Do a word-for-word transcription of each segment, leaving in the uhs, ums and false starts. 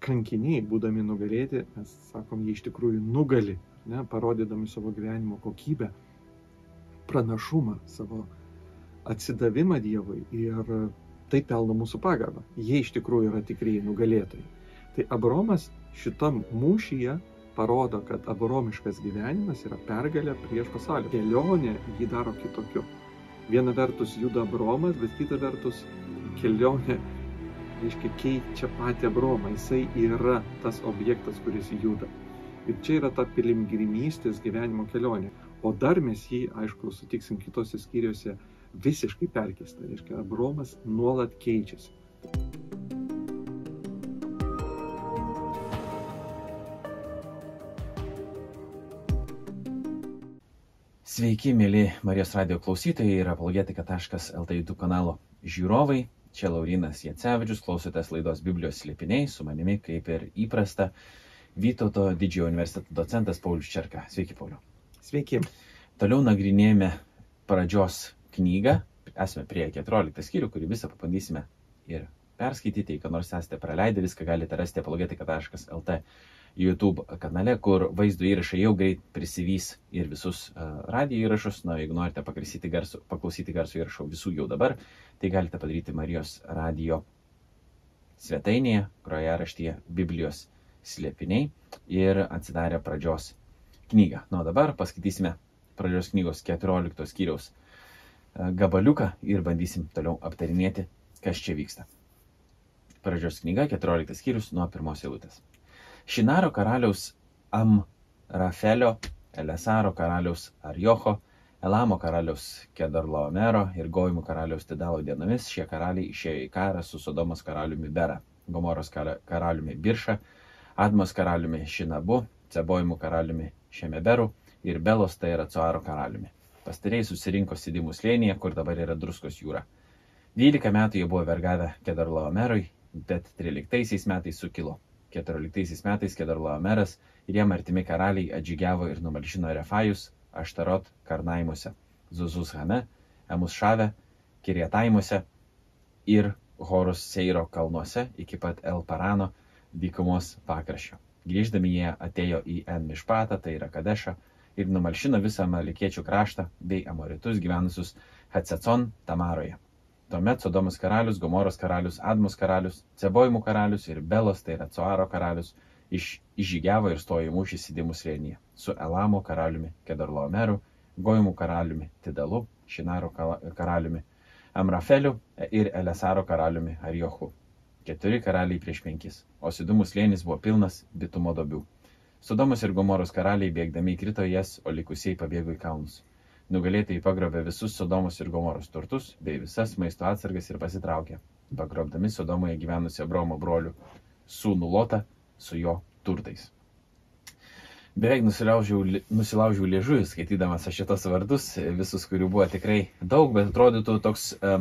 kankiniai, būdami nugalėti, mes sakom, jie iš tikrųjų nugali, ne, parodydami savo gyvenimo kokybę, pranašumą, savo atsidavimą Dievui ir tai pelno mūsų pagarbą. Jie iš tikrųjų yra tikrieji nugalėtojai. Tai Abraomas šitam mūšyje parodo, kad abraomiškas gyvenimas yra pergalė prieš pasaulį. Kelionė jį daro kitokiu. Viena vertus juda Abraomas, bet kita vertus kelionė, reiškia, keičia patį Abraomą. Jisai yra tas objektas, kuris juda. Ir čia yra ta piligrimystės gyvenimo kelionė. O dar mes jį, aišku, sutiksim kitose skyriuose visiškai perkeista. Reiškia, Abraomas nuolat keičiasi. Sveiki, mėly Marijos radijo klausytojai ir apologetika taškas lt YouTube kanalo žiūrovai. Čia Laurynas Jacevičius, klausotės laidos Biblijos slėpiniai, su manimi, kaip ir įprasta, Vytauto didžiojo universiteto docentas Paulius Čerka. Sveiki, Pauliu. Sveiki. Toliau nagrinėjame pradžios knygą. Esame prie keturioliktą skyrių, kurį visą pabandysime ir perskaityti. Jei ką nors esate praleidę, viską galite rasti apologetika taškas lt YouTube kanale, kur vaizdo įrašai jau greit prisivys ir visus uh, radijo įrašus. Na, jeigu norite garsu, paklausyti garso įrašų visų jau dabar, tai galite padaryti Marijos radijo svetainėje, kurioje raštyje Biblijos slėpiniai ir atsidarę pradžios knygą. Na, o dabar paskaitysime pradžios knygos keturiolikto skyriaus uh, gabaliuką ir bandysim toliau aptarinėti, kas čia vyksta. Pradžios knyga, keturioliktas skyrius nuo pirmos eilutės. Šinaro karaliaus Amrafelio, Elesaro karaliaus Arjocho, Elamo karaliaus Kedarlaomero ir Goimų karaliaus Tidalo dienomis šie karaliai išėjo į karą su Sodomos karaliumi Bera, Gomoros karaliumi Birša, Admos karaliumi Šinabu, Ceboimų karaliumi Šemeberu ir Belos, tai yra Coaro karaliumi. Pastarėjai susirinko Sidimų slėnyje, kur dabar yra Druskos jūra. Dvylika metų jie buvo vergavę Kedarlaomerui, bet tryliktaisiais metais sukilo. keturioliktaisiais metais Kedarlaomeras ir jam artimi karaliai atžygiavo ir numalšino Refajus, Aštarot Karnaimuose, Zuzuzhame, Emusšave, Kirietaimuose ir Horus Seiro kalnuose iki pat El Parano dykumos pakraščio. Grįždami jie atėjo į En Mišpatą, tai yra Kadešą, ir numalšino visą Amalekiečių kraštą bei amoritus gyvenusius Hatsecon Tamaroje. Tuomet Sodomos karalius, Gomoros karalius, Admos karalius, Ceboimų karalius ir Belos, tai yra Coaro karalius, iš, išžygiavo ir stojo į mūšį Sidimų slėnyje su Elamo karaliumi Kedarlaomeru, Goimų karaliumi Tidalu, Šinaro karaliumi Amrafeliu ir Elesaro karaliumi Arjochu. Keturi karaliai prieš penkis, o Sidimų slėnis buvo pilnas bitumo duobių. Sodomos ir Gomoros karaliai bėgdami įkrito jas, o likusiai pabėgo į kalnus. Nugalėtojai pagrobė visus Sodomos ir Gomoros turtus bei visas maisto atsargas ir pasitraukė, pagrobdami Sodomoje gyvenusią Abraomo brolių sūnų Lotą su jo turtais. Beveik nusilaužiau, nusilaužiau liežuvį, skaitydamas aš šitos vardus, visus, kurių buvo tikrai daug, bet atrodytų toks, uh,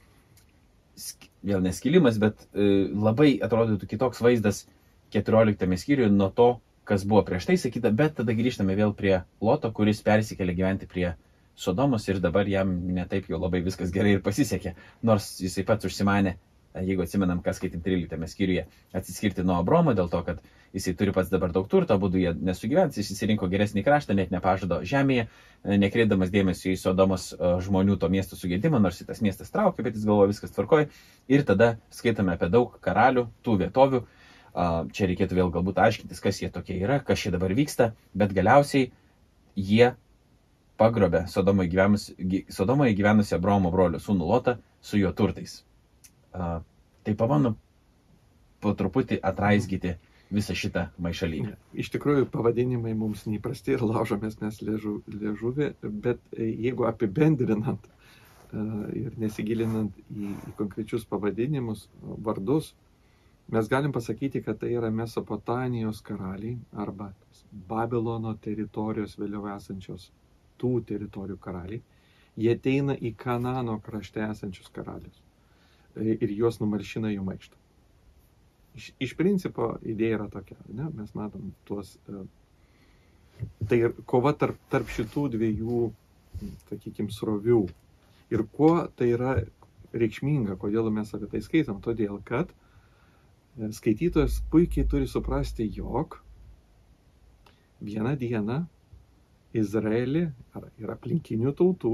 vėl neskilimas, bet uh, labai atrodytų kitoks vaizdas keturioliktame skyriuje nuo to, kas buvo prieš tai sakyta, bet tada grįžtame vėl prie Loto, kuris persikėlė gyventi prie Sodomos ir dabar jam netaip jau labai viskas gerai ir pasisekė, nors jisai pats užsimanė, jeigu atsimenam, kas skaitėm tryliktame skyriuje, atsiskirti nuo Abromo dėl to, kad jisai turi pats dabar daug turto, abudu jie nesugyvens, jis įsirinko geresnį kraštą, net nepažado žemėje, nekreipdamas dėmesio į Sodomos žmonių to miesto sugėdimą, nors tas miestas traukia, bet jis galvoja viskas tvarkoj. Ir tada skaitome apie daug karalių, tų vietovių. Čia reikėtų vėl galbūt aiškintis, kas jie tokie yra, kas čia dabar vyksta, bet galiausiai jie pagrobė Sodomoje gyvenusi, Sodomoje gyvenusi Abraomo brolio sūnų Lotą su jo turtais. Uh, tai pabandom po truputį atraizgyti visą šitą maišalynę. Iš tikrųjų, pavadinimai mums neįprasti ir laužomės mes liežu, liežuvį, bet jeigu apibendrinant uh, ir nesigilinant į, į konkrečius pavadinimus, vardus, mes galim pasakyti, kad tai yra Mesopotamijos karaliai arba Babilono teritorijos vėliau esančios tų teritorijų karaliai. Jie ateina į Kanano krašte esančius karalius ir juos numalšina jų maištą. Iš, iš principo idėja yra tokia, ne? Mes matom tuos, tai kova tarp, tarp šitų dviejų, sakykime, srovių. Ir kuo tai yra reikšminga, kodėl mes apie tai skaitom? Todėl, kad skaitytojas puikiai turi suprasti, jog vieną dieną Izraelį ir aplinkinių tautų,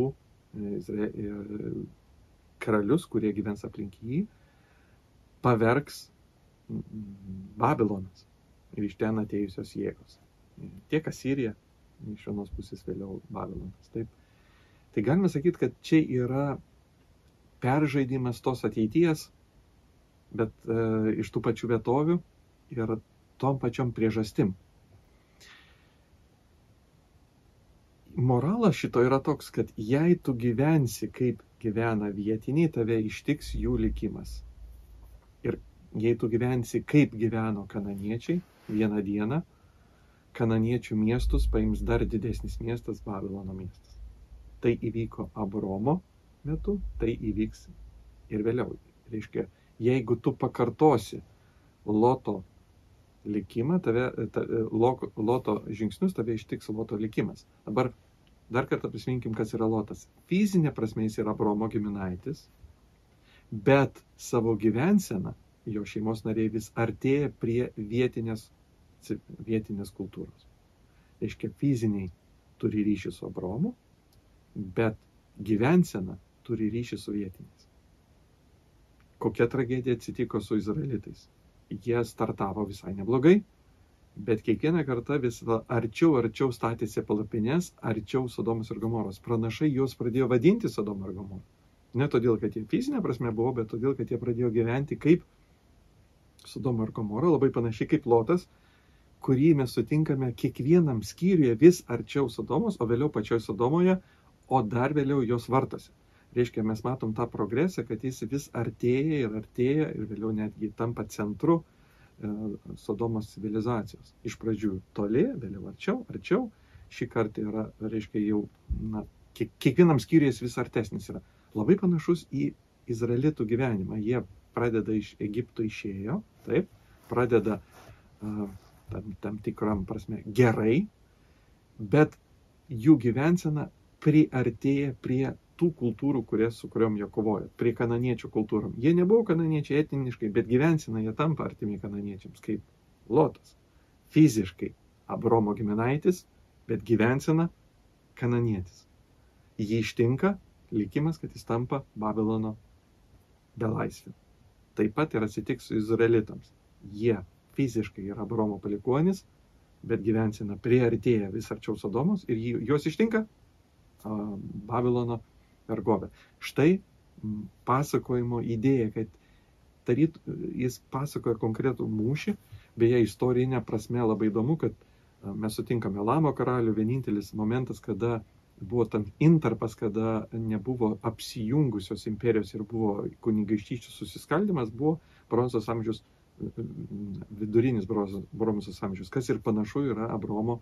karalius, kurie gyvens aplink jį, pavergs Babilonas ir iš ten atėjusios jėgos. Tiek Asirija, iš vienos pusės vėliau Babilonas. Taip. Tai galime sakyti, kad čia yra peržaidimas tos ateities, bet e, iš tų pačių vietovių ir tom pačiom priežastim. Moralas šito yra toks, kad jei tu gyvensi kaip gyvena vietiniai, tave ištiks jų likimas. Ir jei tu gyvensi kaip gyveno kananiečiai, vieną dieną kananiečių miestus paims dar didesnis miestas, Babilono miestas. Tai įvyko Abromo metu, tai įvyks ir vėliau. Reiškia, jeigu tu pakartosi Loto likimą, tave, ta, Loto žingsnius, tave ištiks Loto likimas. Dabar dar kartą prisiminkim, kas yra Lotas. Fizinė prasme jis yra Abromo giminaitis, bet savo gyvenseną jo šeimos nariai vis artėja prie vietinės, vietinės kultūros. Reiškia, fiziniai turi ryšį su Abromu, bet gyvensena turi ryšį su vietiniais. Kokia tragedija atsitiko su izraelitais? Jie startavo visai neblogai, bet kiekvieną kartą vis arčiau, arčiau statėsi palapines, arčiau Sodomos ir Gomoros. Pranašai juos pradėjo vadinti Sodomą ir Gomorą. Ne todėl, kad jie fizinė prasme buvo, bet todėl, kad jie pradėjo gyventi kaip Sodoma ir Gomora, labai panašiai kaip Lotas, kurį mes sutinkame kiekvienam skyriuje vis arčiau Sodomos, o vėliau pačioj Sodomoje, o dar vėliau jos vartose. Reiškia, mes matom tą progresą, kad jis vis artėja ir artėja ir vėliau netgi tampa centru e, Sodomos civilizacijos. Iš pradžių toli, vėliau arčiau, arčiau. Šį kartą yra, reiškia, jau na, kiek, kiekvienam skyriuje vis artesnis yra. Labai panašus į izraelitų gyvenimą. Jie pradeda iš Egipto išėjo, taip, pradeda uh, tam, tam tikram prasme gerai, bet jų gyvensena priartėja prie tų kultūrų, kurias, su kuriuom jie kovoja, prie kananiečių kultūrom. Jie nebuvo kananiečiai etniškai, bet gyvensena jie tampa artimi kananiečiams, kaip Lotas. Fiziškai Abromo giminaitis, bet gyvensena kananietis. Jį ištinka likimas, kad jis tampa Babilono belaisviu. Taip pat ir atsitiks su izraelitams. Jie fiziškai yra Abromo palikuonis, bet gyvensena priartėja vis arčiau Sodomos ir juos ištinka a, Babilono vergovė. Štai m, pasakojimo idėja, kad taryt, jis pasakoja konkretų mūšį, beje, istorinė prasme labai įdomu, kad a, mes sutinkame Lamo karalių, vienintelis momentas, kada buvo tam intarpas, kada nebuvo apsijungusios imperijos ir buvo kunigaikštysčių susiskaldimas, buvo bronzos amžius, vidurinis bronzos amžius, kas ir panašu yra Abromo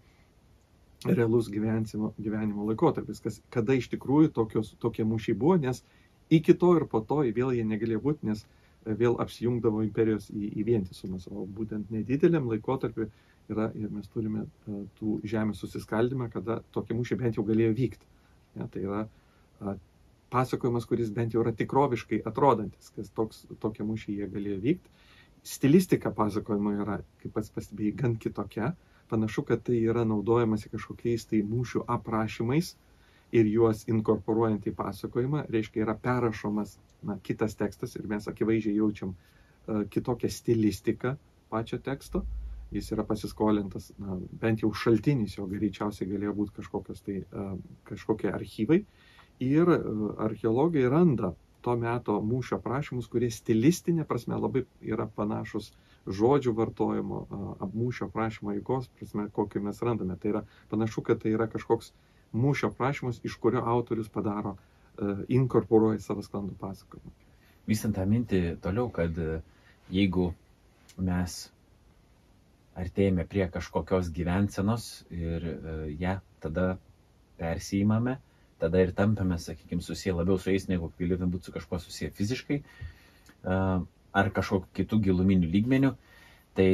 realus gyvenimo, gyvenimo laikotarpis, kas, kada iš tikrųjų tokios, tokie mūšiai buvo, nes iki to ir po to vėl jie negalėjo būti, nes vėl apsijungdavo imperijos į, į vientisumas, o būtent nedideliam laikotarpiu yra ir mes turime uh, tų žemės susiskaldimą, kada tokie mūšiai bent jau galėjo vykti. Ja, tai yra uh, pasakojimas, kuris bent jau yra tikroviškai atrodantis, kas toks, tokie mūšiai jie galėjo vykti. Stilistika pasakojimo yra, kaip pats pastebėjai, gan kitokia. Panašu, kad tai yra naudojamasi kažkokiais tai mūšių aprašymais ir juos inkorporuojant į pasakojimą, reiškia yra perrašomas na, kitas tekstas ir mes akivaizdžiai jaučiam uh, kitokią stilistiką pačio teksto. Jis yra pasiskolintas, na, bent jau šaltinis jo greičiausiai galėjo būti kažkokios tai, uh, kažkokie archyvai. Ir uh, archeologai randa to meto mūšio aprašymus, kurie stilistinė prasme labai yra panašus žodžių vartojimo, uh, mūšio aprašymo eigos prasme, kokį mes randame. Tai yra panašu, kad tai yra kažkoks mūšio aprašymas, iš kurio autorius padaro, uh, inkorporuoja savo sklandų pasakojimą. Vystant tą mintį toliau, kad jeigu mes artėjame prie kažkokios gyvensenos ir uh, ją tada persijimame, tada ir tampame, sakykime, susiję labiau su jais, negu galėtume būti su kažkuo susiję fiziškai, uh, ar kažkokiu kitų giluminių lygmenių, tai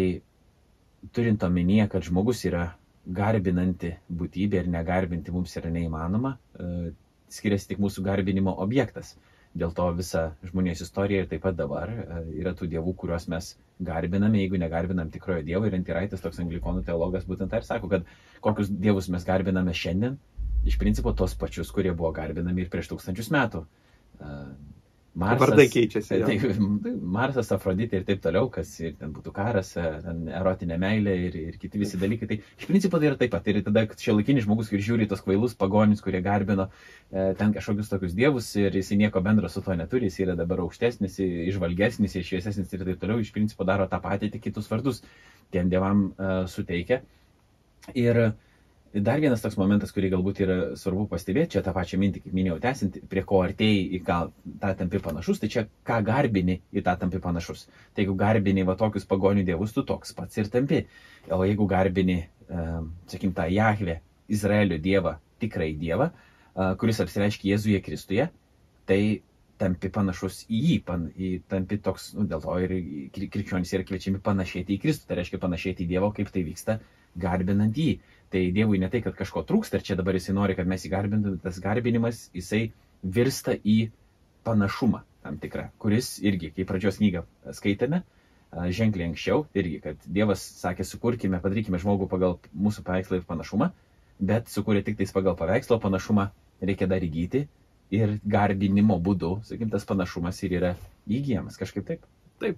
turint omenyje, kad žmogus yra garbinanti būtybė ir negarbinti mums yra neįmanoma, uh, skiriasi tik mūsų garbinimo objektas. Dėl to visa žmonijos istorija ir taip pat dabar yra tų dievų, kuriuos mes garbiname, jeigu negarbinam tikrojo dievo. Ir Antiraitis, toks anglikonų teologas, būtent tai ir sako, kad kokius dievus mes garbiname šiandien, iš principo tos pačius, kurie buvo garbinami ir prieš tūkstančius metų. Marsas, vardai keičiasi. Tai, Marsas, Afroditė ir taip toliau, kas ir ten būtų karas, ten erotinė meilė ir, ir kiti visi dalykai. Tai iš principo tai yra taip pat. Ir tada šiuolaikinis žmogus, kuris žiūri tos kvailus pagonis, kurie garbino ten kažkokius tokius dievus ir jis nieko bendro su to neturi, jis yra dabar aukštesnis, išvalgesnis ir šviesesnis ir taip toliau, iš principo daro tą patį, tik kitus vardus tiem dievam uh, suteikia. Ir dar vienas toks momentas, kurį galbūt yra svarbu pastebėti, čia tą pačią mintį, kaip minėjau, tęsint, prie ko artėjai į ką tą tampi panašus, tai čia ką garbini į tą tampi panašus. Tai jeigu garbini va tokius pagonių dievus, tu toks pats ir tampi. O jeigu garbini, uh, sakim, tą Jahvę, Izraelio dievą, tikrai dievą, uh, kuris apsireiškia Jėzuje Kristuje, tai tampi panašus į jį, pan, į, tampi toks, nu, dėl to ir krikščionys yra kviečiami panašėti į Kristų, tai reiškia panašėti į Dievą, kaip tai vyksta garbinant jį. Tai Dievui ne tai, kad kažko trūksta ir čia dabar jisai nori, kad mes jį garbintume, tas garbinimas, jisai virsta į panašumą tam tikrą, kuris irgi, kai pradžios knygą skaitėme, ženkliai anksčiau, irgi, kad Dievas sakė, sukurkime, padarykime žmogų pagal mūsų paveikslą ir panašumą, bet sukūrė tik tais pagal paveikslo panašumą, reikia dar įgyti ir garbinimo būdu, sakykim, tas panašumas ir yra įgyjamas kažkaip taip. Taip.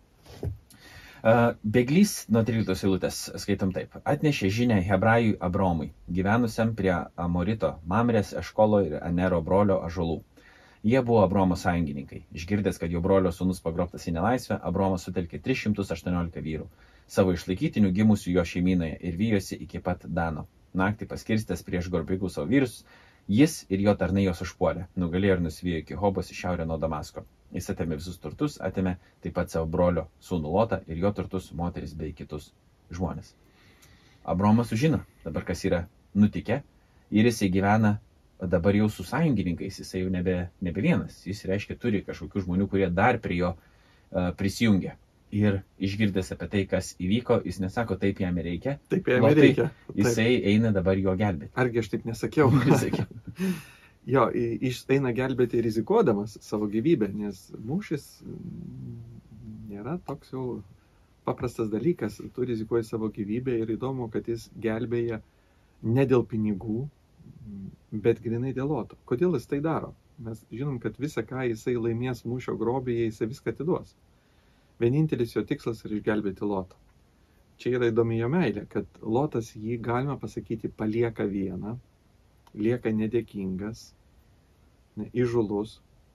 Bėglys nuo tryliktos eilutės skaitom taip. Atnešė žinią Hebrajui Abromui, gyvenusiam prie Amorito, Mamrės, Eškolo ir Anero brolio ąžuolų. Jie buvo Abromo sąjungininkai. Išgirdęs, kad jo brolio sūnus pagrobtas į nelaisvę, Abromas sutelkė tris šimtus aštuoniolika vyrų, savo išlaikytinių gimusių jo šeimynoje ir vijosi iki pat Dano. Naktį paskirstęs prieš grobikus savo vyrus, jis ir jo tarnai jos užpuolė, nugalėjo ir nusivijo iki Hobos į šiaurę nuo Damasko. Jis atėmė visus turtus, atėmė taip pat savo brolio sūnų Lotą ir jo turtus, moteris bei kitus žmonės. Abromas sužino dabar, kas yra nutikę, ir jisai gyvena dabar jau su sąjungininkais, jisai jau nebe, nebe vienas. Jis reiškia turi kažkokių žmonių, kurie dar prie jo uh, prisijungia. Ir išgirdęs apie tai, kas įvyko, jis nesako, taip jam reikia. Taip jam Lotai, reikia. Taip. Jisai eina dabar jo gelbėti. Argi aš taip nesakiau? Jo, jis eina gelbėti rizikuodamas savo gyvybę, nes mūšis nėra toks jau paprastas dalykas. Tu rizikuoji savo gyvybę ir įdomu, kad jis gelbėja ne dėl pinigų, bet grinai dėl Loto. Kodėl jis tai daro? Mes žinom, kad visą, ką jisai laimės mūšio grobėje, jisai viską atiduos. Vienintelis jo tikslas yra išgelbėti Lotą. Čia yra įdomi jo meilė, kad Lotas jį, galima pasakyti, palieka vieną, lieka nedėkingas, ne, įžūlus,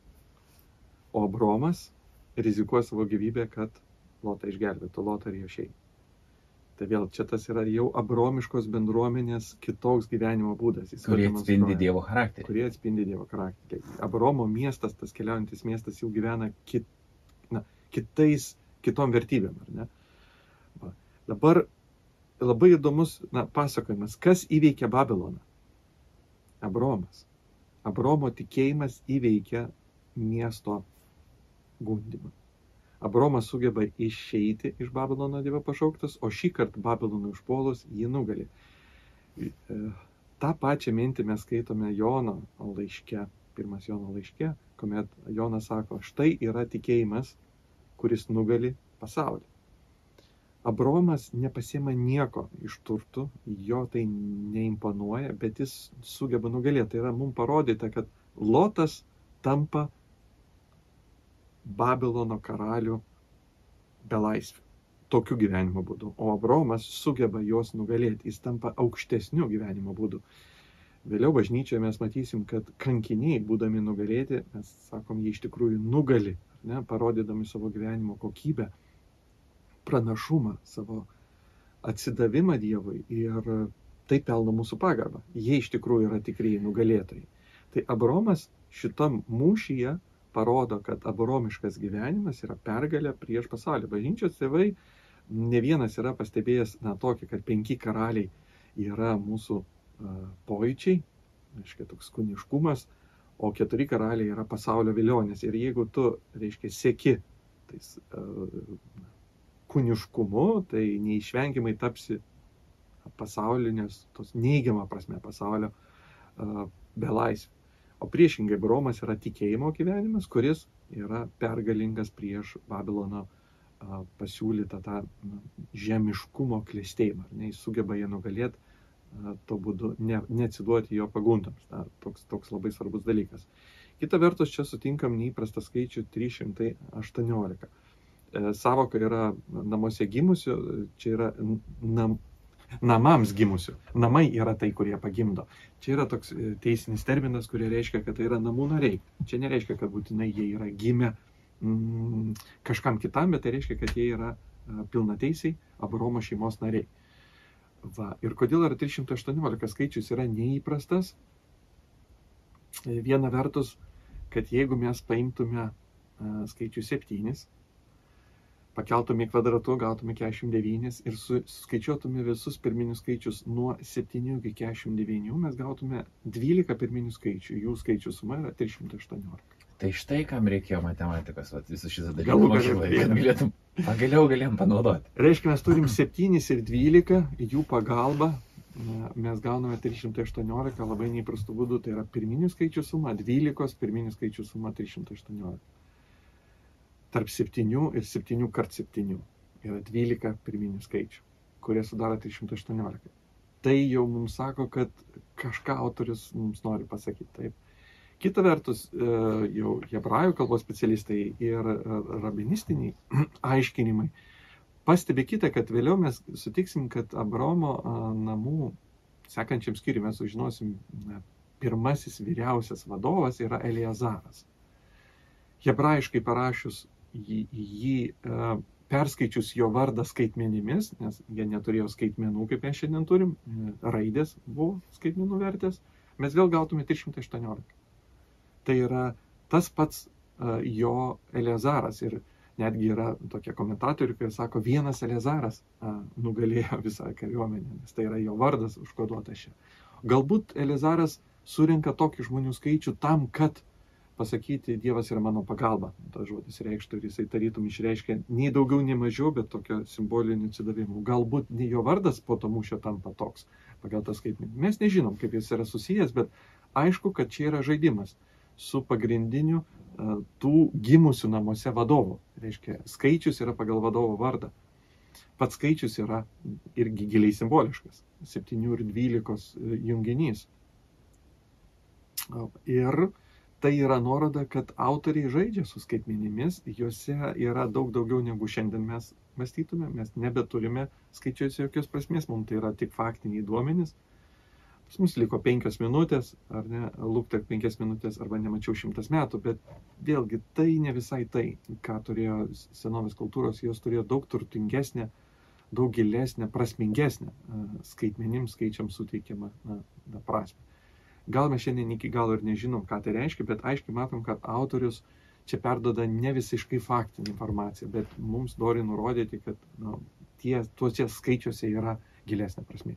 o Abromas rizikuoja savo gyvybę, kad Lotą išgelbėtų, Lotą ir jo šeimą. Tai vėl čia tas yra jau abromiškos bendruomenės kitoks gyvenimo būdas. Jis kurie atspindi Dievo charakterį. Kurie atspindi Dievo charakterį. Abromo miestas, tas keliaujantis miestas, jau gyvena kit, na, kitais, kitom vertybėm. Ar ne? Va. Dabar labai įdomus na, pasakojimas, kas įveikia Babiloną. Abromas. Abromo tikėjimas įveikia miesto gundymą. Abromas sugeba išeiti iš Babilono Dievo pašauktas, o šį kartą Babilonui užpuolus jį nugali. Ta pačią mintį mes skaitome Jono laiške, pirmas Jono laiške, kuomet Jonas sako, štai yra tikėjimas, kuris nugali pasaulį. Abromas nepasiema nieko iš turtų, jo tai neimponuoja, bet jis sugeba nugalėti. Tai yra mums parodyta, kad Lotas tampa Babilono karalių belaisvių. Tokiu gyvenimo būdu. O Abromas sugeba juos nugalėti. Jis tampa aukštesniu gyvenimo būdu. Vėliau bažnyčioje mes matysim, kad kankiniai, būdami nugalėti, mes sakom, jie iš tikrųjų nugali, ne, parodydami savo gyvenimo kokybę, pranašumą, savo atsidavimą Dievui ir tai pelno mūsų pagarbą. Jie iš tikrųjų yra tikrieji nugalėtojai. Tai Abromas šitam mūšyje parodo, kad abromiškas gyvenimas yra pergalė prieš pasaulį. Bažnyčios tėvai ne vienas yra pastebėjęs na, tokį, kad penki karaliai yra mūsų uh, pojūčiai, reiškia toks kūniškumas, o keturi karaliai yra pasaulio vilionės. Ir jeigu tu, reiškia, seki tais uh, kūniškumu, tai neišvengiamai tapsi pasaulinės, tos neigiamą prasme pasaulio uh, belaisvių. O priešingai Abraomas yra tikėjimo gyvenimas, kuris yra pergalingas prieš Babilono a, pasiūlytą tą na, žemiškumo klestėjimą. Ne, jis sugeba jį nugalėti, a, to būdu ne, neatsiduoti jo pagundams. Na, toks, toks labai svarbus dalykas. Kita vertus, čia sutinkam neįprastą skaičių trys šimtai aštuoniolika. E, savoka yra namuose gimusių, čia yra nam, namams gimusių. Namai yra tai, kurie pagimdo. Čia yra toks teisinis terminas, kurie reiškia, kad tai yra namų nariai. Čia nereiškia, kad būtinai jie yra gimę mm, kažkam kitam, bet tai reiškia, kad jie yra pilnateisiai Abraomo šeimos nariai. Va. Ir kodėl yra trys šimtai aštuoniolika skaičius yra neįprastas? Viena vertus, kad jeigu mes paimtume skaičių septynis, pakeltume į kvadratu, gautume keturiasdešimt devynis ir skaičiuotume visus pirminius skaičius nuo septynių iki keturiasdešimt devynių, mes gautume dvylika pirminių skaičių, jų skaičių suma yra trys šimtai aštuoniolika. Tai štai kam reikėjo matematikos, vat, visus šitą dalyką mokymai, kad galėtum, pagaliau galėjom panaudoti. Reiškia, mes turim septynis ir dvylika, jų pagalba mes gauname trys šimtai aštuoniolika labai neįprastų būdų, tai yra pirminių skaičių suma, dvylikos pirminių skaičių suma trys šimtai aštuoniolika. Tarp septynių ir septynių kart septynių yra dvylika pirminių skaičių, kurie sudaro trys šimtai aštuoniolika. Tai jau mums sako, kad kažką autorius mums nori pasakyti. Taip. Kita vertus, jau hebrajų kalbos specialistai ir rabinistiniai aiškinimai pastebi kitą, kad vėliau mes sutiksim, kad Abraomo namų sekančiam skyriui mes sužinosim, pirmasis vyriausias vadovas yra Eliezaras. Hebrajiškai parašius jį, jį perskaičius jo vardą skaitmenimis, nes jie neturėjo skaitmenų, kaip mes šiandien turim, raidės buvo skaitmenų vertės, mes vėl gautume trys šimtai aštuoniolika. Tai yra tas pats jo Eliezaras ir netgi yra tokie komentatoriai, kurie sako, vienas Eliezaras nugalėjo visą kariuomenę, nes tai yra jo vardas užkoduotas čia. Galbūt Eliezaras surinka tokį žmonių skaičių tam, kad pasakyti, Dievas yra mano pagalba. Tas žodis reikštų ir jisai tarytum išreiškia nei daugiau, nei mažiau, bet tokio simbolinio atsidavimo. Galbūt ne jo vardas po to mūšio tampa toks, pagal tą skaitmenį. Mes nežinom, kaip jis yra susijęs, bet aišku, kad čia yra žaidimas su pagrindiniu uh, tų gimusių namuose vadovų. Reiškia, skaičius yra pagal vadovo vardą. Pats skaičius yra irgi giliai simboliškas. septynių ir dvylikos junginys. Ir tai yra nuoroda, kad autoriai žaidžia su skaitmenimis, juose yra daug daugiau negu šiandien mes mąstytume, mes nebeturime skaičiuose jokios prasmės, mums tai yra tik faktiniai duomenys. Pas mus liko penkios minutės, ar ne, luktek penkias minutės, arba nemačiau šimtas metų, bet vėlgi tai ne visai tai, ką turėjo senovės kultūros, jos turėjo daug turtingesnę, daug gilesnę, prasmingesnę skaitmenims skaičiams suteikiamą na, na, prasmę. Gal mes šiandien iki galo ir nežinom, ką tai reiškia, bet aiškiai matom, kad autorius čia perdoda ne visiškai faktinį informaciją, bet mums nori nurodyti, kad nu, tie, tuose skaičiuose yra gilesnė prasmė.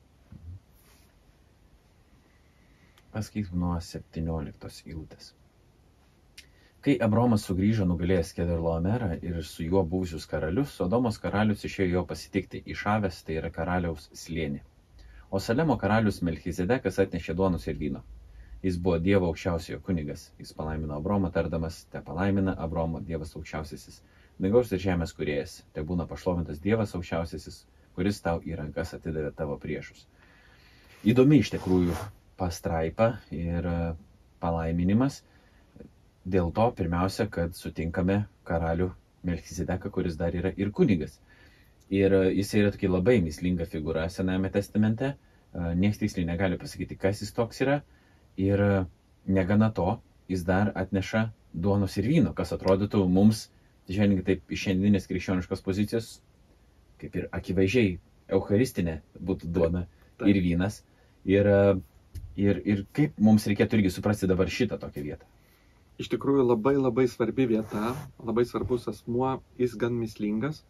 Paskaitom nuo septynioliktos eilutės. Kai Abraomas sugrįžo nugalėjęs Kedorlaomerą ir su juo buvusius karalius, Sodomos karalius išėjo jo pasitikti į Šavės, tai yra karaliaus slėnį. O Salemo karalius Melchizedekas atnešė duonos ir vyno. Jis buvo Dievo aukščiausiojo kunigas. Jis palaimino Abromą, tardamas, te palaimina Abromo Dievas aukščiausiasis, dangaus ir žemės kūrėjas. Te būna pašlovintas Dievas aukščiausiasis, kuris tau į rankas atidavė tavo priešus. Įdomi iš tikrųjų pastraipa ir palaiminimas. Dėl to pirmiausia, kad sutinkame karalių Melchizedeką, kuris dar yra ir kunigas. Ir jis yra tokia labai mįslinga figūra Senajame testamente. Niekas tiksliai negali pasakyti, kas jis toks yra. Ir negana to, jis dar atneša duonos ir vyno, kas atrodytų mums, žiūrėk, taip iš šiandieninės krikščioniškos pozicijos, kaip ir akivaizdžiai eucharistinė būtų duona ir vynas. Ir, ir, ir kaip mums reikėtų irgi suprasti dabar šitą tokią vietą. Iš tikrųjų labai labai svarbi vieta, labai svarbus asmuo, jis gan mįslingas.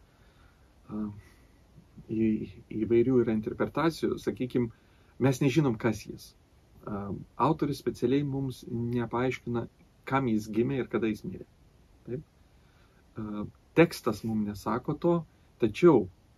Į, įvairių yra interpretacijų, sakykime, mes nežinom, kas jis. Autoris specialiai mums nepaaiškina, kam jis gimė ir kada jis mirė. Taip? Tekstas mums nesako to, tačiau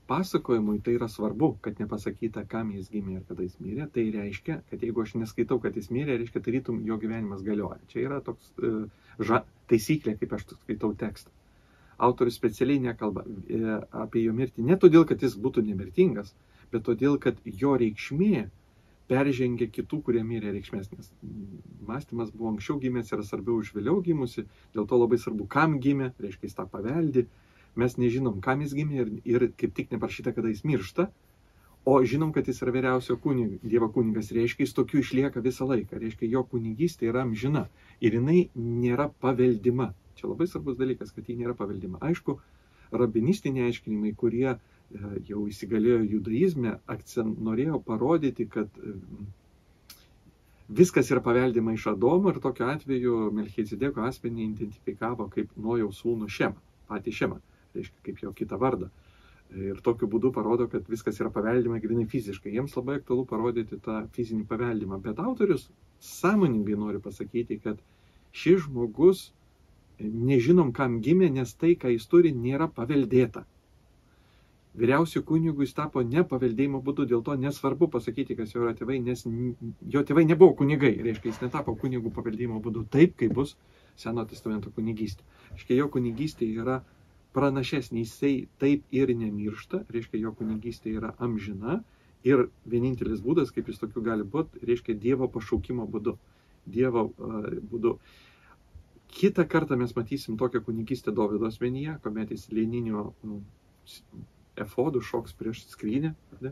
pasakojimui tai yra svarbu, kad nepasakyta, kam jis gimė ir kada jis mirė. Tai reiškia, kad jeigu aš neskaitau, kad jis mirė, reiškia, tarytum jo gyvenimas galioja. Čia yra toks e, ža, taisyklė, kaip aš skaitau tekstą. Autorius specialiai nekalba e, apie jo mirtį ne todėl, kad jis būtų nemirtingas, bet todėl, kad jo reikšmė peržengia kitų, kurie mirė reikšmės, nes mąstymas buvo anksčiau gimęs, yra svarbiau už vėliau gimusi, dėl to labai svarbu, kam gimė, reiškia, jis tą paveldi. Mes nežinom, kam jis gimė ir, ir kaip tik neprašyta, kada jis miršta, o žinom, kad jis yra vyriausio kunigas, Dievo kunigas, reiškia, jis tokiu išlieka visą laiką, reiškia, jo kunigystė yra amžina ir jinai nėra paveldima. Čia labai svarbus dalykas, kad ji nėra paveldima. Aišku, rabinistiniai aiškinimai, kurie e, jau įsigalėjo judaizme, akcent norėjo parodyti, kad e, viskas yra paveldima iš Adomo ir tokiu atveju Melchizedeko asmenį identifikavo kaip Nojaus sūnų Šemą, patį Šemą. Reiškia, kaip jo kitą vardą. Ir tokiu būdu parodo, kad viskas yra paveldima grinai fiziškai. Jiems labai aktualu parodyti tą fizinį paveldimą. Bet autorius sąmoningai nori pasakyti, kad šis žmogus nežinom, kam gimė, nes tai, ką jis turi, nėra paveldėta. Vyriausiu kunigu jis tapo ne paveldėjimo būdu, dėl to nesvarbu pasakyti, kas jo yra tėvai, nes jo tėvai nebuvo kunigai. Reiškia, jis netapo kunigų paveldėjimo būdu taip, kaip bus Seno testamento kunigystė. Reiškia, jo kunigystė yra pranašesnė, jisai taip ir nemiršta, reiškia, jo kunigystė yra amžina ir vienintelis būdas, kaip jis tokiu gali būti, reiškia Dievo pašaukimo būdu. Dievo uh, būdu. Kitą kartą mes matysim tokią kunigystę Dovydo asmenyje, kuomet jis lėninio nu, efodų šoks prieš skrynę. Ne?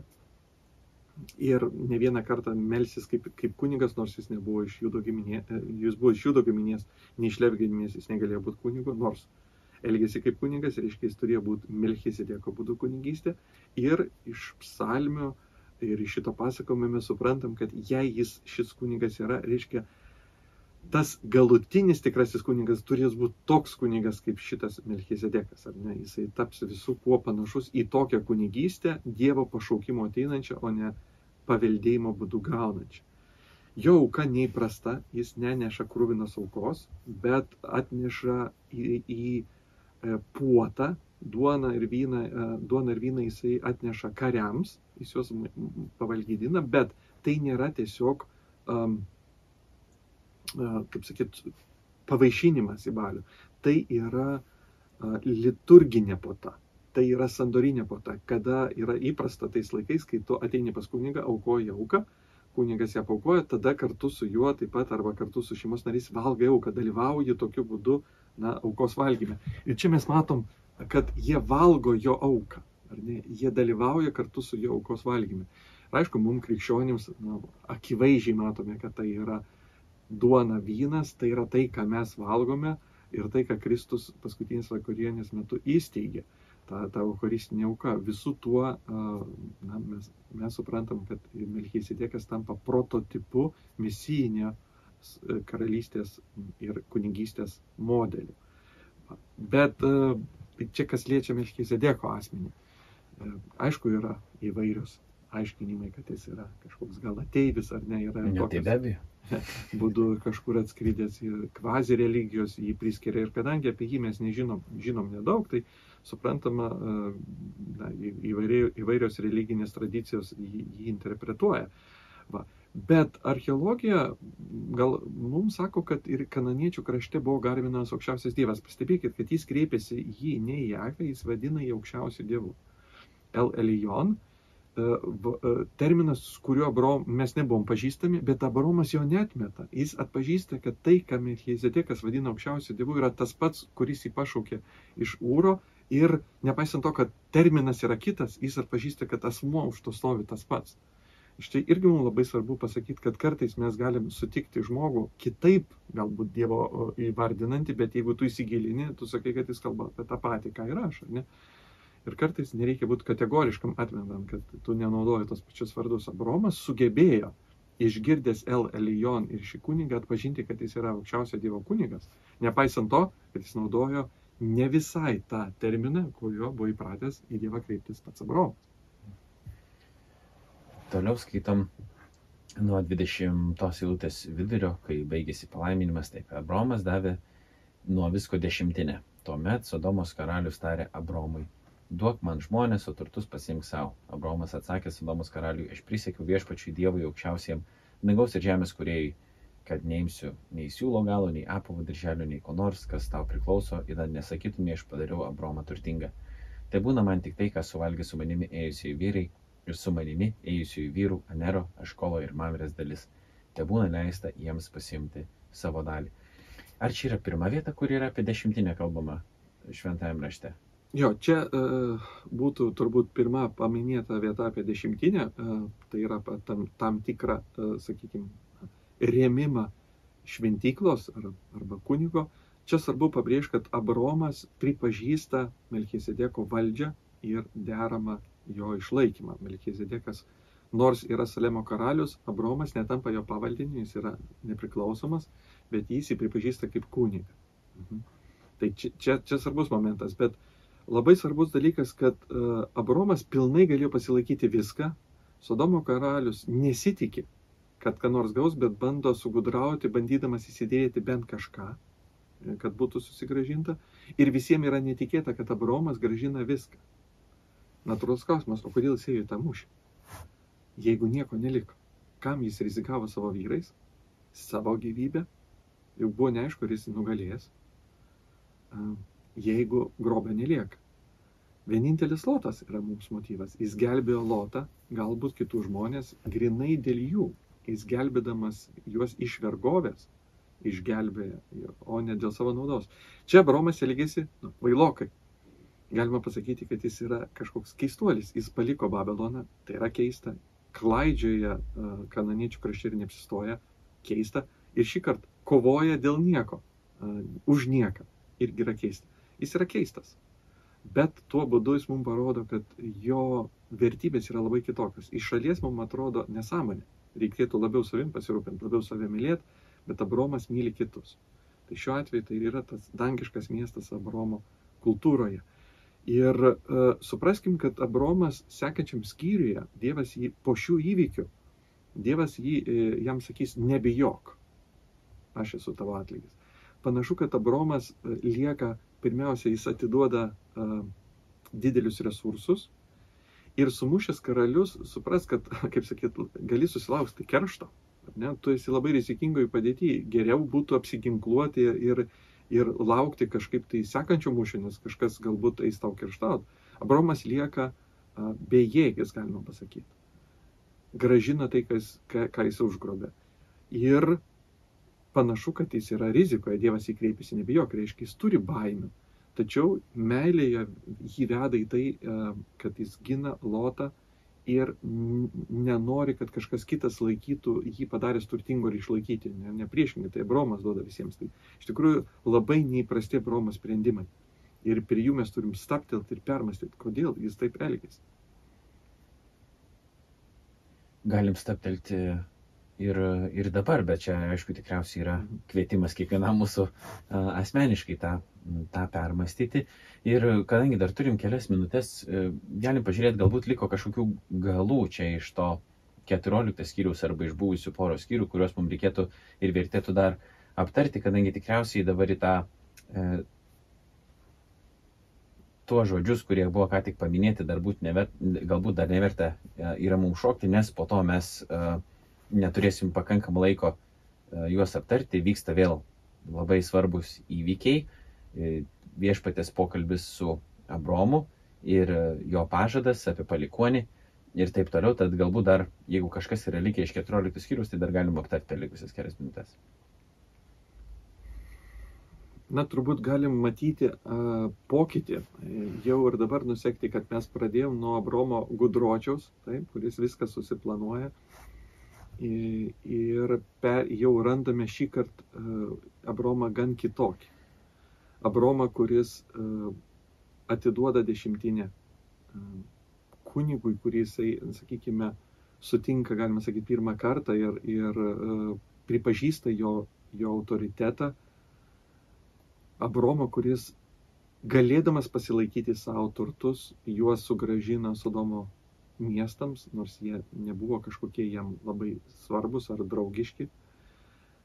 Ir ne vieną kartą melsis kaip, kaip kunigas, nors jis nebuvo iš Judo giminės, jis buvo iš Judo giminės, ne iš Levi giminės, jis negalėjo būti kunigu, nors elgėsi kaip kunigas, reiškia, jis turėjo būti Melchizedeko būdu kunigystė. Ir iš psalmio ir iš šito pasakojimo mes suprantam, kad jei jis, šis kunigas yra, reiškia, tas galutinis tikrasis kunigas turės būti toks kunigas kaip šitas Melchizedekas. Ar ne? Jisai taps visų kuo panašus į tokią kunigystę, Dievo pašaukimo ateinančią, o ne paveldėjimo būdu gaunančią. Jo auka neįprasta, jis neneša krūvinos aukos, bet atneša į, į puotą, duoną ir vyną, duoną ir vyną jisai atneša kariams, jis juos pavalgydina, bet tai nėra tiesiog, um, kaip sakyt, pavaišinimas į balių. Tai yra uh, liturginė puota, tai yra sandorinė puota, kada yra įprasta tais laikais, kai tu ateini pas kunigą, aukoji auką, kunigas ją paukoja, tada kartu su juo taip pat arba kartu su šeimos narys valgai auką, dalyvauji tokiu būdu na, aukos valgyme. Ir čia mes matom, kad jie valgo jo auką, ar ne? Jie dalyvauja kartu su jo aukos valgyme. Ir aišku, mums krikščionims na, akivaizdžiai matome, kad tai yra duona vynas, tai yra tai, ką mes valgome ir tai, ką Kristus paskutinės vakarienės metu įsteigė. Ta, ta eucharistinė auka. Visų tuo na, mes, mes suprantam, kad Melchizedekas tampa prototipu misijinio karalystės ir kunigystės modeliu. Bet čia kas liečia Melchizedeko asmenį. Aišku, yra įvairios aiškinimai, kad jis yra kažkoks gal ateivis ar ne, yra tokios būdu kažkur atskridęs ir kvazi religijos jį priskiria. Ir kadangi apie jį mes nežinom, žinom nedaug, tai suprantama, na, įvairios religinės tradicijos jį, jį interpretuoja. Va. Bet archeologija gal mums sako, kad ir kananiečių krašte buvo garbinamas aukščiausias dievas. Pastebėkit, kad jis kreipėsi jį ne į Jahvę, jis vadina jį aukščiausiu dievu. El Elijon, terminas, kuriuo Abrom, mes nebuvom pažįstami, bet Abromas jo neatmeta. Jis atpažįsta, kad tai, ką Melchizedekas vadina aukščiausiu dievu, yra tas pats, kuris jį pašaukė iš Ūro. Ir nepaisant to, kad terminas yra kitas, jis atpažįsta, kad asmuo už to stovi tas pats. Štai irgi mums labai svarbu pasakyti, kad kartais mes galim sutikti žmogų kitaip, galbūt Dievo įvardinantį, bet jeigu tu įsigilini, tu sakai, kad jis kalba apie tą patį, ką ir aš. Ne? Ir kartais nereikia būti kategoriškam atmetant, kad tu nenaudoji tos pačius vardus. Abromas sugebėjo, išgirdęs El Elijon ir šį kunigą, atpažinti, kad jis yra aukščiausio Dievo kunigas, nepaisant to, kad jis naudojo ne visai tą terminą, kuriuo buvo įpratęs į Dievą kreiptis pats Abromas. Toliau skaitom nuo dvidešimtos eilutės vidurio, kai baigėsi palaiminimas, taip Abromas davė nuo visko dešimtinę. Tuomet Sodomos karalius tarė Abromui, duok man žmonės, o turtus pasiimk savo. Abraomas atsakė Sodomos karaliui, aš prisiekiau viešpačiui Dievui aukščiausiam dangaus ir žemės kūrėjui, kad neimsiu nei siūlo galo, nei apavo dirželio, nei ko nors, kas tau priklauso, ir dar nesakytumė, aš padariau Abraomą turtingą. Tai būna man tik tai, ką suvalgė su manimi ėjusiai vyrai ir su manimi ėjusiai vyrų Anero, Aškolo ir Mamrės dalis. Tai būna leista jiems pasiimti savo dalį. Ar čia yra pirma vieta, kur yra apie dešimtinę kalbama šventajame rašte? Jo, čia uh, būtų turbūt pirma paminėta vieta apie dešimtinę, uh, tai yra tam, tam tikrą, uh, sakykime, rėmimą šventyklos ar, arba kunigo. Čia svarbu pabrėžti, kad Abraomas pripažįsta Melchisedeko valdžią ir deramą jo išlaikymą. Melchisedekas, nors yra Salemo karalius, Abraomas netampa jo pavaldiniu, jis yra nepriklausomas, bet jis jį pripažįsta kaip kunigą. Mhm. Tai čia, čia, čia svarbus momentas, bet labai svarbus dalykas, kad uh, Abraomas pilnai galėjo pasilaikyti viską. Sodomo karalius nesitikė, kad ką nors gaus, bet bando sugudrauti, bandydamas įsidėti bent kažką, kad būtų susigražinta. Ir visiems yra netikėta, kad Abraomas gražina viską. Natūralus klausimas, o kodėl jis ėjo į tą mūšį? Jeigu nieko neliko, kam jis rizikavo savo vyrais, savo gyvybę, juk buvo neaišku, ar jis nugalės, jeigu grobio nelieka. Vienintelis Lotas yra mums motyvas. Jis gelbėjo Lotą, galbūt kitų žmonės, grinai dėl jų. Jis gelbėdamas juos iš vergovės, išgelbėja, o ne dėl savo naudos. Čia Abraomas elgėsi nu, vailokai. Galima pasakyti, kad jis yra kažkoks keistuolis. Jis paliko Babiloną, tai yra keista. Klaidžioje kananiečių krašte ir neapsistoja, keista. Ir šį kartą kovoja dėl nieko, už nieką. Irgi yra keista. Jis yra keistas. Bet tuo būdu jis mums parodo, kad jo vertybės yra labai kitokios. Iš šalies mums atrodo nesąmonė. Reikėtų labiau savim pasirūpinti, labiau save mylėti, bet Abraomas myli kitus. Tai šiuo atveju tai yra tas dangiškas miestas Abraomo kultūroje. Ir uh, supraskim, kad Abraomas sekančiam skyriuje, Dievas jį po šių įvykių, Dievas jį, jam sakys, nebijok, aš esu tavo atlygis. Panašu, kad Abraomas lieka, pirmiausia, jis atiduoda uh, didelius resursus ir sumušęs karalius, supras, kad, kaip sakyt, gali susilaukti keršto. Ne? Tu esi labai rizikingoje padėtyje. Geriau būtų apsiginkluoti ir, ir laukti kažkaip tai sekančio mūšio, nes kažkas galbūt eis tau kerštauti. Abraomas lieka uh, bejėgis, galima pasakyti. Gražina tai, kas, ką, ką jis užgrobė. Ir panašu, kad jis yra rizikoje, Dievas jį kreipiasi, nebijok, reiškia, jis turi baimių. Tačiau meilėje jį veda į tai, kad jis gina Lotą ir nenori, kad kažkas kitas laikytų jį padaręs turtingo ir išlaikyti. Ne, ne priešingai, tai Abraomas duoda visiems. Tai iš tikrųjų labai neįprasti Abraomo sprendimai. Ir prie jų mes turim staptelti ir permastyti, kodėl jis taip elgėsi. Galim staptelti ir, ir dabar, bet čia, aišku, tikriausiai yra kvietimas kiekvienam mūsų uh, asmeniškai tą, tą permastyti. Ir kadangi dar turim kelias minutės, uh, galim pažiūrėti, galbūt liko kažkokių galų čia iš to keturiolikto skyriaus arba iš buvusių poros skyrių, kuriuos mums reikėtų ir vertėtų dar aptarti, kadangi tikriausiai dabar į tą uh, tuos žodžius, kurie buvo ką tik paminėti, dar būt never, galbūt dar neverta uh, yra mums šokti, nes po to mes uh, neturėsim pakankamą laiko juos aptarti, vyksta vėl labai svarbus įvykiai, viešpatės pokalbis su Abraomu ir jo pažadas apie palikuonį ir taip toliau, tad galbūt dar, jeigu kažkas yra likę iš keturioliktos skyrius, tai dar galim aptarti per likusias kelias minutės. Na, turbūt galim matyti uh, pokytį, jau ir dabar nusekti, kad mes pradėjom nuo Abraomo gudročiaus, taip, kuris viską susiplanuoja. Ir per, jau randame šį kartą uh, Abraomą gan kitokį. Abraomą, kuris uh, atiduoda dešimtinę uh, kunigui, kurį jisai, sakykime, sutinka, galima sakyti, pirmą kartą ir, ir uh, pripažįsta jo, jo autoritetą. Abraomą, kuris galėdamas pasilaikyti savo turtus, juos sugrąžina Sodomo miestams, nors jie nebuvo kažkokie jam labai svarbus ar draugiški.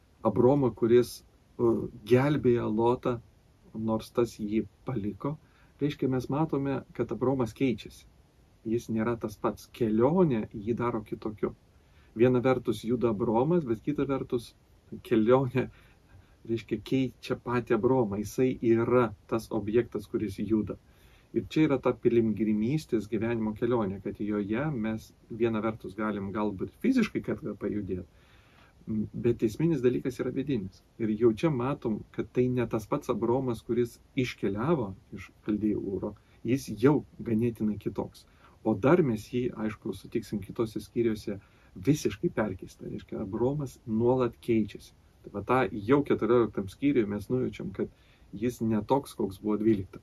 Abraomą, kuris uh, gelbėja Lotą, nors tas jį paliko. reiškia, mes matome, kad Abromas keičiasi. Jis nėra tas pats. Kelionė jį daro kitokiu. Viena vertus juda Abromas, bet kita vertus kelionė, reiškia, keičia patį Abromą. Jisai yra tas objektas, kuris juda. Ir čia yra ta piligrimystės gyvenimo kelionė, kad joje mes viena vertus galim galbūt fiziškai kartą pajudėti, bet esminis dalykas yra vidinis. Ir jau čia matom, kad tai ne tas pats Abromas, kuris iškeliavo iš Chaldėjų Ūro, jis jau ganėtinai kitoks. O dar mes jį, aišku, sutiksim kitose skyriuose visiškai perkeistą. Reiškia, Abromas nuolat keičiasi. Tai va tą jau keturioliktam skyriuje mes nujaučiam, kad jis netoks, koks buvo dvyliktam.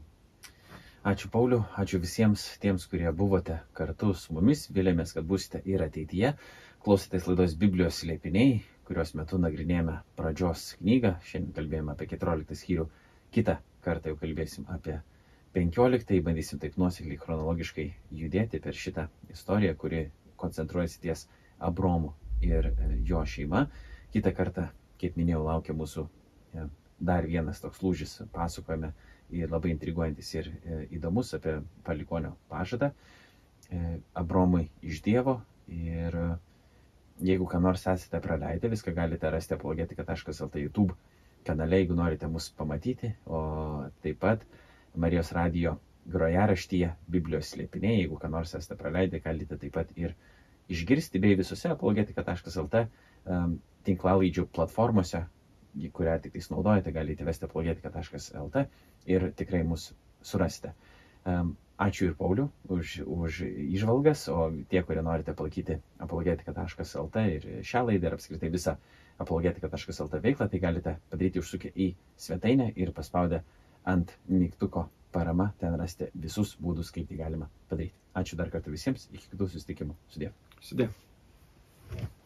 Ačiū Pauliu, ačiū visiems tiems, kurie buvote kartu su mumis. Vėlėmės, kad būsite ir ateityje. Klausėtės laidos Biblijos slėpiniai, kurios metu nagrinėjame pradžios knygą. Šiandien kalbėjome apie keturioliktą skyrių. Kitą kartą jau kalbėsim apie penkioliktą. Bandysim taip nuosekliai chronologiškai judėti per šitą istoriją, kuri koncentruojasi ties Abromu ir jo šeima. Kitą kartą, kaip minėjau, laukia mūsų dar vienas toks lūžis pasakojame. Ir labai intriguojantis ir e, įdomus apie palikonio pažadą e, Abromui iš Dievo. Ir e, jeigu ką nors esate praleidę, viską galite rasti apologetika taškas lt YouTube kanale, jeigu norite mus pamatyti. O taip pat Marijos radijo grojaraštyje Biblijos slėpiniai, jeigu ką nors esate praleidę, galite taip pat ir išgirsti, bei visose apologetika taškas lt e, tinklalaidžių platformose, kurią tik tais naudojate, galite vesti apologetika taškas lt ir tikrai mus surasite. Ačiū ir Pauliu už, už įžvalgas, o tie, kurie norite palaikyti apologetika taškas lt ir šią laidą ir apskritai visą apologetika taškas lt veiklą, tai galite padaryti užsukę į svetainę ir paspaudę ant mygtuko parama, ten rasite visus būdus, kaip tai galima padaryti. Ačiū dar kartą visiems, iki kitų susitikimų. Sudie. Sudie.